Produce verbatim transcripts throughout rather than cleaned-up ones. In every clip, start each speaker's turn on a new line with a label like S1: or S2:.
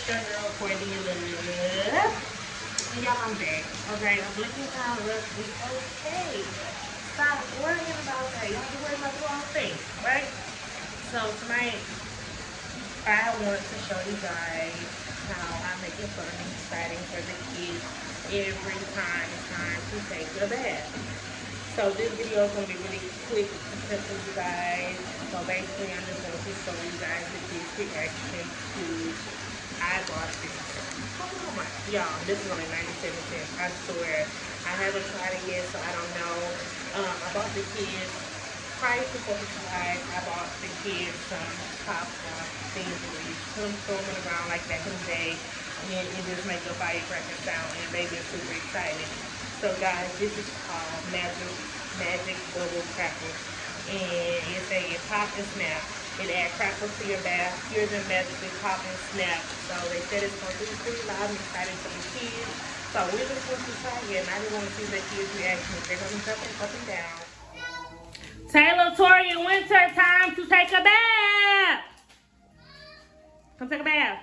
S1: your girl Cordelia. And y'all, I'm back. Okay, I'm looking kind of rusty. Okay. Stop worrying about that. You have to worry about the wrong thing, right? So tonight, I want to show you guys how I make it fun and exciting for the kids every time it's time to take a bath. So this video is going to be really quick and simple, you guys. So basically, I'm just going to show you guys the kids' reaction to I bought this. Oh my, y'all, this is only ninety-seven cents. I swear. I haven't tried it yet, so I don't know. Um, I bought the kids, prior to fourth of July, I bought the kids some popcorn things where you put them throwing around like back in the day, and then you just make a firecracker sound, and they get super excited. So guys, this is called Magic Magic Bubble Crackers, and it's a pop and snap. It adds crackles to your bath. Here's them magically pop and snap. So they said it's going to be pretty loud and exciting for the kids. So we're just going to try it, and I just want to see the kids' reaction. They're going to be jumping up and down. Taylor, Tori, Winter, time to take a bath. Come take a bath.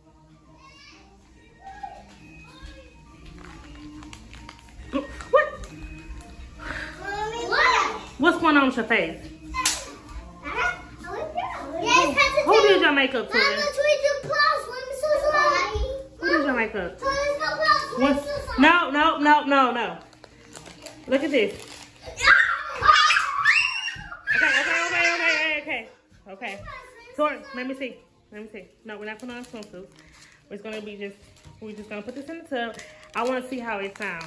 S1: What? What? What's going on with your face? Who did your makeup to? Who did your makeup? What? No, no, no, no, no. Look at this. Okay, okay, okay, okay, okay, okay. Tori, let me see. Let me see. No, we're not putting on swimsuits. We're gonna be just, we're just gonna put this in the tub. I want to see how it sounds.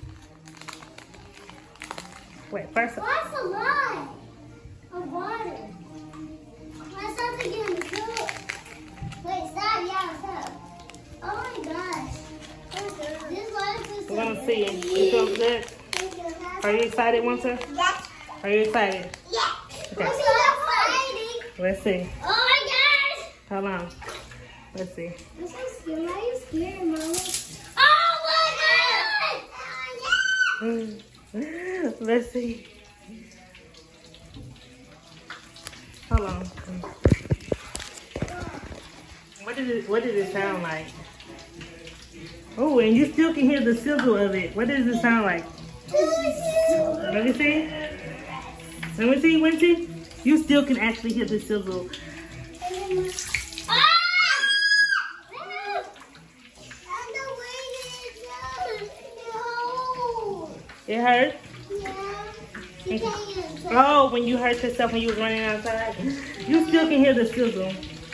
S1: Wait, first.
S2: That's a lot of water. Let's have to get in the tub. Wait, stop, yeah, stop. Oh my gosh. This water is
S1: We're gonna see it. It feels good. Are you excited, Winter?
S2: Yes.
S1: Are you excited?
S2: Yeah.
S1: Okay.
S2: I'm so excited.
S1: Let's see.
S2: Oh my gosh.
S1: Hold on. Let's see.
S2: I'm so scared. Why are you scared, Mama? Oh my gosh.
S1: Mm. Let's see. Hold on. What did it what did it sound like? Oh, and you still can hear the sizzle of it. What does it sound like? Let me see. Let me see, Wincy. You still can actually hear the sizzle. It hurt?
S2: Yeah.
S1: Oh, when you hurt yourself when you was running outside? You still can hear the sizzle.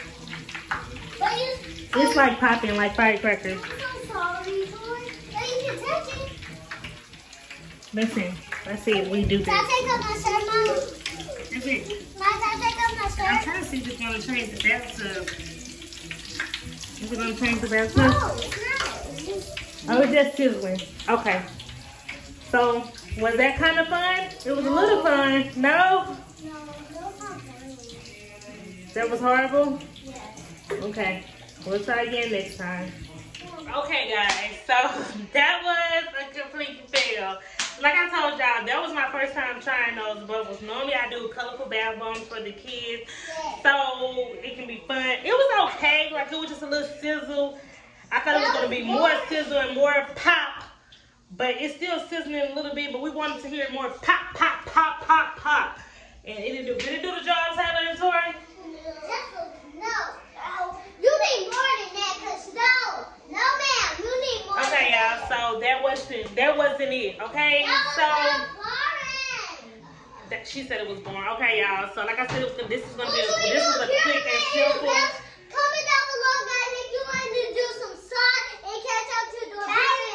S1: It's like popping, like firecrackers.
S2: I'm so sorry, Tori. You can touch it.
S1: Listen, let's see if we do this.
S2: Can I take off my shirt, Mama?
S1: That's it.
S2: Can I take off my
S1: I'm
S2: shirt?
S1: trying to see if it's going to change the bathtub. Is it going to change the bathtub?
S2: No, it's not.
S1: Oh, it's just sizzling. Okay. So, was that kind of fun? It was a little fun. No?
S2: No, no, not funny.
S1: That was horrible?
S2: Yes.
S1: Okay. We'll try again next time. Okay, guys. So, that was a complete fail. Like I told y'all, that was my first time trying those bubbles. Normally, I do colorful bath bombs for the kids. So, it can be fun. It was okay. Like, it was just a little sizzle. I thought it was going to be more sizzle and more pop. But it's still sizzling a little bit, but we wanted to hear more pop, pop, pop, pop, pop. And it did, did it do the job, Taylor and Tori?
S2: No, no. You need more than that, cause no, no ma'am, you need more.
S1: Okay, y'all, so that wasn't, that wasn't it, okay?
S2: That
S1: So,
S2: was boring.
S1: that, she said it was boring. Okay, y'all, so like I said, it was, this is going to be,
S2: Oh,
S1: this was a quick and simple.
S2: Comment down below, guys, if you want to do some salt and catch up to the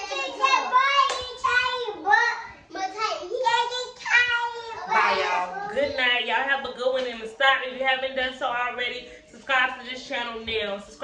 S1: Bye, y'all. Good night. Y'all have a good one, and stop if you haven't done so already. Subscribe to this channel now.